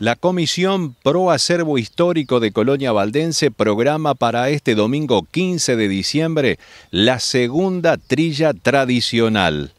La Comisión Pro Acervo Histórico de Colonia Valdense programa para este domingo 15 de diciembre la segunda trilla tradicional.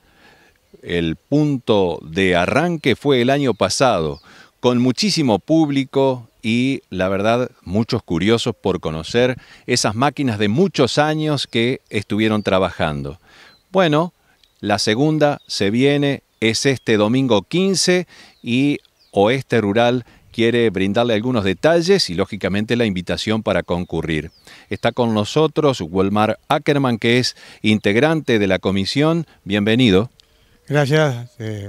El punto de arranque fue el año pasado, con muchísimo público y, la verdad, muchos curiosos por conocer esas máquinas de muchos años que estuvieron trabajando. Bueno, la segunda se viene, es este domingo 15 y Oeste Rural quiere brindarle algunos detalles y, lógicamente, la invitación para concurrir. Está con nosotros Walmar Ackerman, que es integrante de la comisión. Bienvenido. Gracias.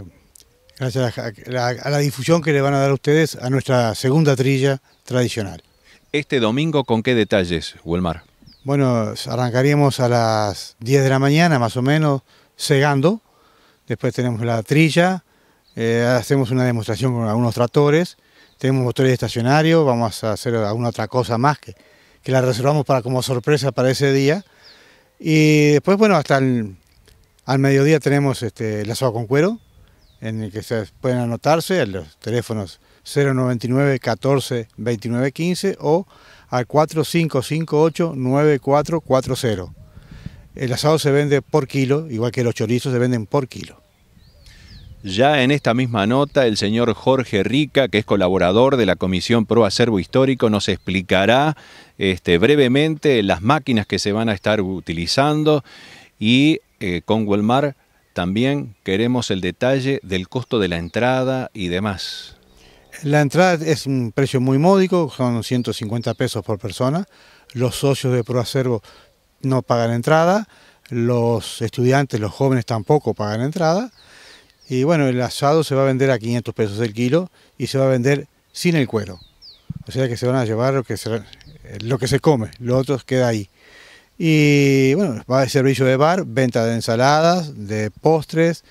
Gracias a la difusión que le van a dar ustedes a nuestra segunda trilla tradicional. Este domingo, ¿con qué detalles, Walmar? Bueno, arrancaríamos a las 10 de la mañana, más o menos, segando. Después tenemos la trilla. Hacemos una demostración con algunos tractores, tenemos motores estacionarios, vamos a hacer alguna otra cosa más que la reservamos como sorpresa para ese día. Y después, bueno, al mediodía tenemos el asado con cuero, en el que se pueden anotarse a los teléfonos 099 14 29 15 o al 4558 9440. El asado se vende por kilo, igual que los chorizos se venden por kilo. Ya en esta misma nota, el señor Jorge Rica, que es colaborador de la Comisión Pro Acervo Histórico, nos explicará brevemente las máquinas que se van a estar utilizando y con Walmar también queremos el detalle del costo de la entrada y demás. La entrada es un precio muy módico, son 150 pesos por persona. Los socios de Pro Acervo no pagan entrada, los estudiantes, los jóvenes tampoco pagan entrada. Y bueno, el asado se va a vender a 500 pesos el kilo y se va a vender sin el cuero. O sea que se van a llevar lo que se come, lo otro queda ahí. Y bueno, va a haber servicio de bar, venta de ensaladas, de postres,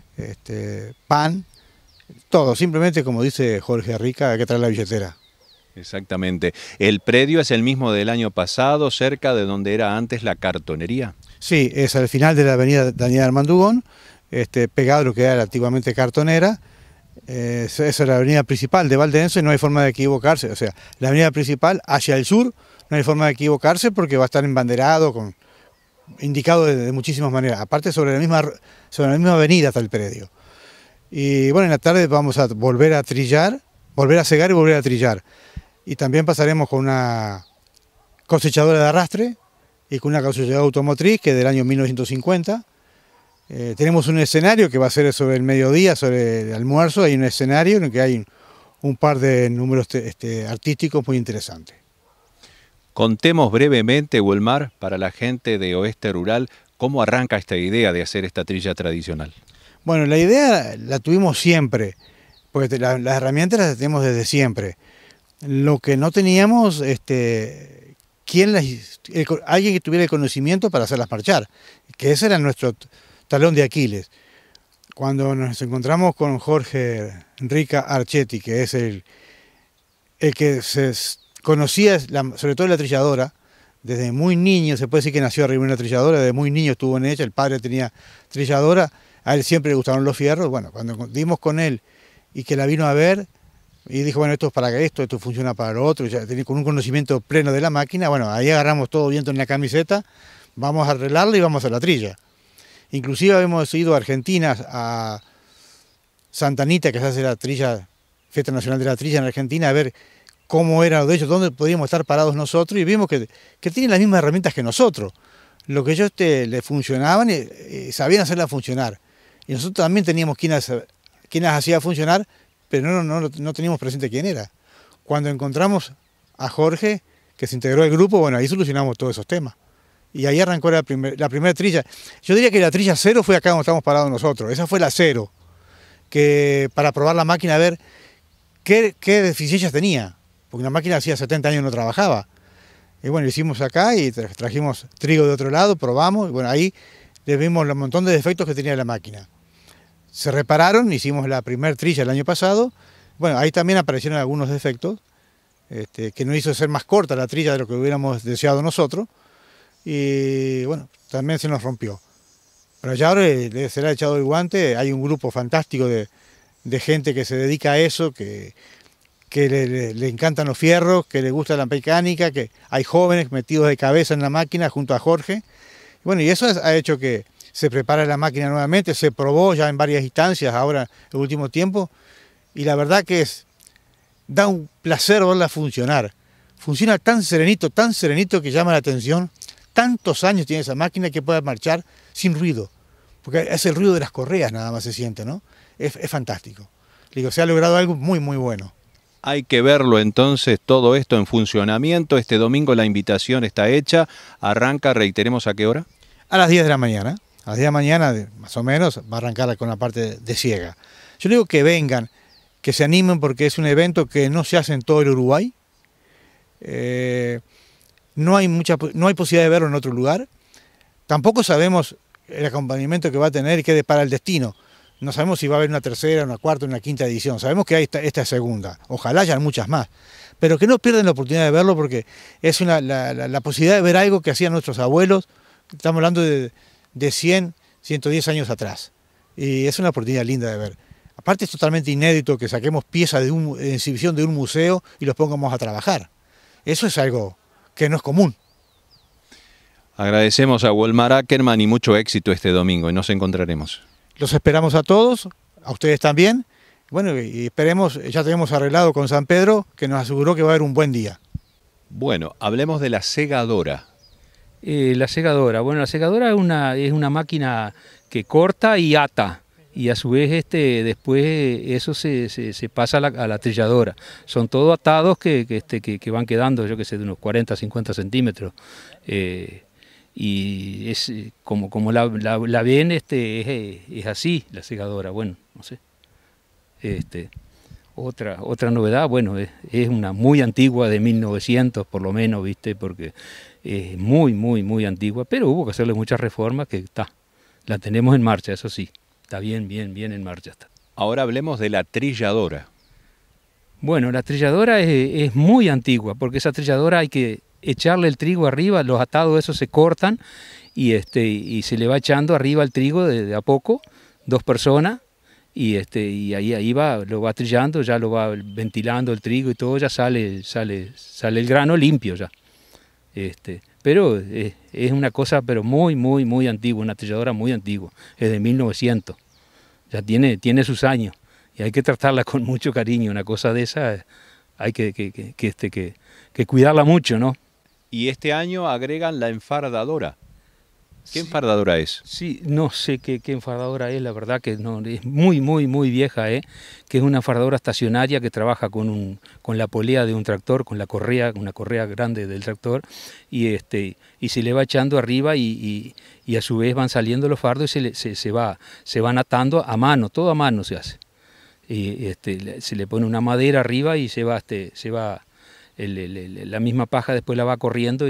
pan, todo. Simplemente, como dice Jorge Rica, hay que traer la billetera. Exactamente. ¿El predio es el mismo del año pasado, cerca de donde era antes la cartonería? Sí, es al final de la avenida Daniel Armandugón. Pegado a lo que era antiguamente cartonera. Esa es la avenida principal de Valdense, no hay forma de equivocarse. O sea, la avenida principal hacia el sur no hay forma de equivocarse porque va a estar embanderado, indicado de muchísimas maneras. Aparte sobre la misma avenida está el predio. Y bueno, en la tarde vamos a volver a trillar, volver a cegar y volver a trillar. Y también pasaremos con una cosechadora de arrastre y con una cosechadora automotriz que es del año 1950. Tenemos un escenario que va a ser sobre el mediodía, sobre el almuerzo. Hay un escenario en el que hay un par de números artísticos muy interesantes. Contemos brevemente, Walmar, para la gente de Oeste Rural, cómo arranca esta idea de hacer esta trilla tradicional. Bueno, la idea la tuvimos siempre, porque las herramientas las tenemos desde siempre. Lo que no teníamos, alguien que tuviera el conocimiento para hacerlas marchar, que ese era nuestro talón de Aquiles. Cuando nos encontramos con Jorge Rica Archetti, que es el que se conocía sobre todo la trilladora, desde muy niño, se puede decir que nació arriba de una trilladora, desde muy niño estuvo en ella, el padre tenía trilladora, a él siempre le gustaron los fierros. Bueno, cuando dimos con él y que la vino a ver y dijo, bueno, esto es para esto funciona para lo otro, ya con un conocimiento pleno de la máquina, bueno, ahí agarramos todo viento en la camiseta, vamos a arreglarla y vamos a la trilla. Inclusive hemos ido a Argentina, a Santa Anita, que se hace la trilla, Fiesta Nacional de la Trilla en Argentina, a ver cómo era lo de ellos, dónde podíamos estar parados nosotros, y vimos que tienen las mismas herramientas que nosotros. Lo que ellos les funcionaban y sabían hacerlas funcionar. Y nosotros también teníamos quien las hacía funcionar, pero no teníamos presente quién era. Cuando encontramos a Jorge, que se integró al grupo, bueno, ahí solucionamos todos esos temas. Y ahí arrancó la primera trilla. Yo diría que la trilla cero fue acá donde estamos parados nosotros. Esa fue la cero, para probar la máquina, a ver qué deficiencias tenía. Porque la máquina hacía 70 años no trabajaba. Y bueno, lo hicimos acá y trajimos trigo de otro lado, probamos. Y bueno, ahí le vimos un montón de defectos que tenía la máquina. Se repararon, hicimos la primera trilla el año pasado. Bueno, ahí también aparecieron algunos defectos, que nos hizo ser más corta la trilla de lo que hubiéramos deseado nosotros. Y bueno, también se nos rompió. Pero ya ahora se le ha echado el guante, hay un grupo fantástico de gente que se dedica a eso, que que le encantan los fierros, que le gusta la mecánica, que hay jóvenes metidos de cabeza en la máquina junto a Jorge. Bueno, y eso ha hecho que se prepare la máquina nuevamente, se probó ya en varias instancias ahora en el último tiempo, y la verdad que da un placer verla funcionar. Funciona tan serenito que llama la atención. Tantos años tiene esa máquina que puede marchar sin ruido, porque es el ruido de las correas nada más se siente, ¿no? Es fantástico. Digo, se ha logrado algo muy, muy bueno. Hay que verlo entonces, todo esto en funcionamiento. Este domingo la invitación está hecha. Arranca, reiteremos, ¿a qué hora? A las 10 de la mañana. A las 10 de la mañana, más o menos, va a arrancar con la parte de ciega. Yo digo que vengan, que se animen, porque es un evento que no se hace en todo el Uruguay. No hay posibilidad de verlo en otro lugar. Tampoco sabemos el acompañamiento que va a tener y qué depara el destino. No sabemos si va a haber una tercera, una cuarta, una quinta edición. Sabemos que hay esta segunda. Ojalá hayan muchas más. Pero que no pierdan la oportunidad de verlo, porque es la posibilidad de ver algo que hacían nuestros abuelos. Estamos hablando de 100, 110 años atrás. Y es una oportunidad linda de ver. Aparte es totalmente inédito que saquemos piezas de exhibición de un museo y los pongamos a trabajar. Eso es algo que no es común. Agradecemos a Walmar Ackerman y mucho éxito este domingo, y nos encontraremos. Los esperamos a todos, a ustedes también. Bueno, y esperemos, ya tenemos arreglado con San Pedro, que nos aseguró que va a haber un buen día. Bueno, hablemos de la segadora. La segadora. Bueno, la segadora es una máquina que corta y ata. Y a su vez después eso se pasa a la trilladora. Son todos atados que van quedando, yo que sé, de unos 40, 50 centímetros. Y es como la ven, es así la segadora. Bueno, no sé. Otra novedad, bueno, es una muy antigua, de 1900 por lo menos, ¿viste? Porque es muy, muy, muy antigua, pero hubo que hacerle muchas reformas que la tenemos en marcha, eso sí. Está bien en marcha. Está. Ahora hablemos de la trilladora. Bueno, la trilladora es muy antigua, porque esa trilladora hay que echarle el trigo arriba, los atados esos se cortan y se le va echando arriba el trigo de a poco, 2 personas, y ahí lo va trillando, ya lo va ventilando el trigo y todo, ya sale el grano limpio ya. Pero es una cosa pero muy, muy, muy antigua, una trilladora muy antigua, es de 1900, ya tiene sus años y hay que tratarla con mucho cariño, una cosa de esa hay que cuidarla mucho, ¿no? Y este año agregan la enfardadora. ¿Qué enfardadora es? Sí, no sé qué enfardadora es, la verdad que no, es muy, muy, muy vieja, que es una enfardadora estacionaria que trabaja con la polea de un tractor, con la correa, una correa grande del tractor, y se le va echando arriba y a su vez van saliendo los fardos y se van atando a mano, todo a mano se hace. Y se le pone una madera arriba y se va la misma paja después la va corriendo y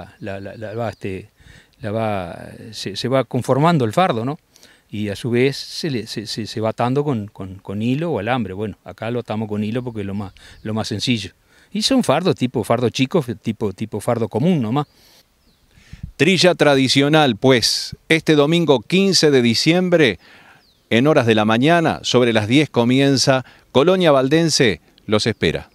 se va conformando el fardo, ¿no? Y a su vez se va atando con hilo o alambre. Bueno, acá lo atamos con hilo porque es lo más sencillo. Y son fardos tipo fardo chico, tipo fardo común nomás. Trilla tradicional, pues, este domingo 15 de diciembre, en horas de la mañana, sobre las 10 comienza. Colonia Valdense los espera.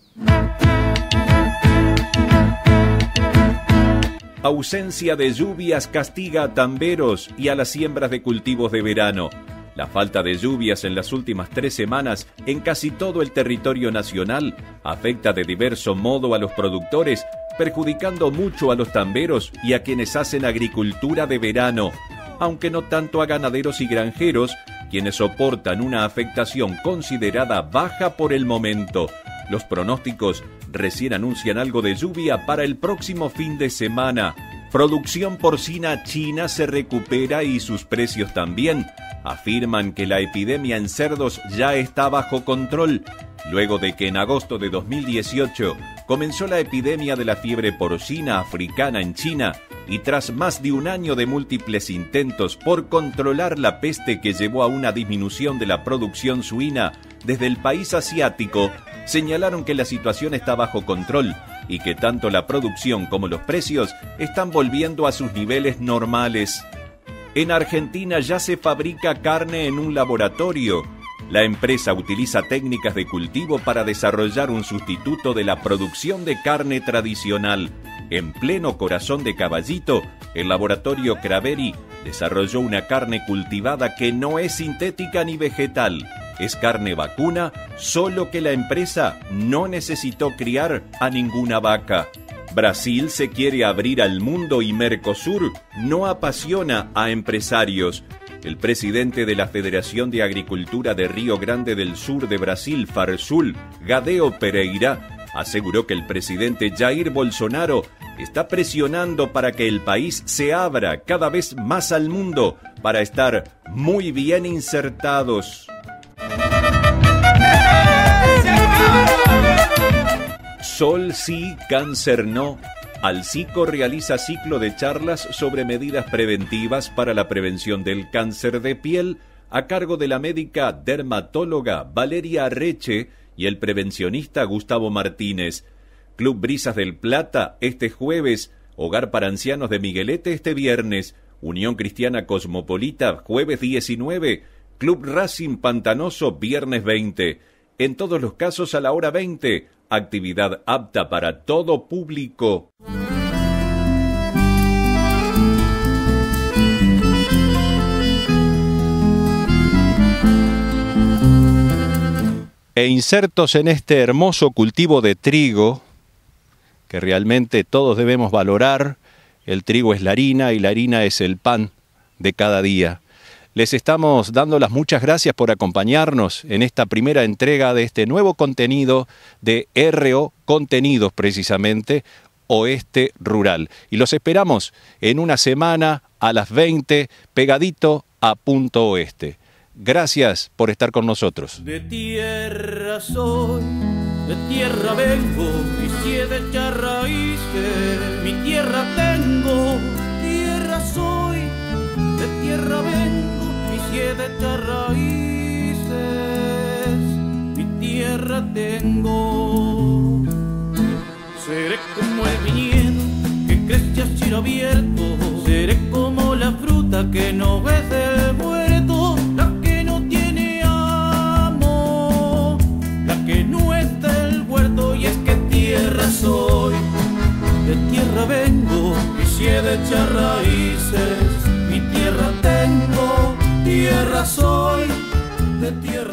Ausencia de lluvias castiga a tamberos y a las siembras de cultivos de verano. La falta de lluvias en las últimas 3 semanas en casi todo el territorio nacional afecta de diverso modo a los productores, perjudicando mucho a los tamberos y a quienes hacen agricultura de verano, aunque no tanto a ganaderos y granjeros, quienes soportan una afectación considerada baja por el momento. Los pronósticos recién anuncian algo de lluvia para el próximo fin de semana. Producción porcina china se recupera y sus precios también. Afirman que la epidemia en cerdos ya está bajo control, luego de que en agosto de 2018 comenzó la epidemia de la fiebre porcina africana en China y tras más de un año de múltiples intentos por controlar la peste que llevó a una disminución de la producción suina desde el país asiático, señalaron que la situación está bajo control y que tanto la producción como los precios están volviendo a sus niveles normales. En Argentina ya se fabrica carne en un laboratorio. La empresa utiliza técnicas de cultivo para desarrollar un sustituto de la producción de carne tradicional. En pleno corazón de Caballito, el laboratorio Craveri desarrolló una carne cultivada que no es sintética ni vegetal. Es carne vacuna, solo que la empresa no necesitó criar a ninguna vaca. Brasil se quiere abrir al mundo y Mercosur no apasiona a empresarios. El presidente de la Federación de Agricultura de Río Grande del Sur de Brasil, Farsul, Gadeo Pereira, aseguró que el presidente Jair Bolsonaro está presionando para que el país se abra cada vez más al mundo para estar muy bien insertados. Sol sí, cáncer no. Alcico realiza ciclo de charlas sobre medidas preventivas para la prevención del cáncer de piel a cargo de la médica dermatóloga Valeria Arreche y el prevencionista Gustavo Martínez. Club Brisas del Plata este jueves, Hogar para Ancianos de Miguelete este viernes, Unión Cristiana Cosmopolita jueves 19, Club Racing Pantanoso viernes 20. En todos los casos a la hora 20, actividad apta para todo público. E insertos en este hermoso cultivo de trigo, que realmente todos debemos valorar. El trigo es la harina y la harina es el pan de cada día. Les estamos dando las muchas gracias por acompañarnos en esta primera entrega de este nuevo contenido de RO Contenidos, precisamente, Oeste Rural. Y los esperamos en una semana a las 20, pegadito a Punto Oeste. Gracias por estar con nosotros. De tierra soy, de tierra vengo, y si he de echar raíces, mi tierra tengo. Tierra soy, de tierra vengo, y si he de echar raíces, mi tierra tengo. Seré como el viñedo que crece a cielo abierto, seré como la fruta que no ves del huerto, la que no tiene amo, la que no es del huerto. Y es que tierra soy, de tierra vengo, y si he de echar raíces, mi tierra tengo. Tierra soy, de tierra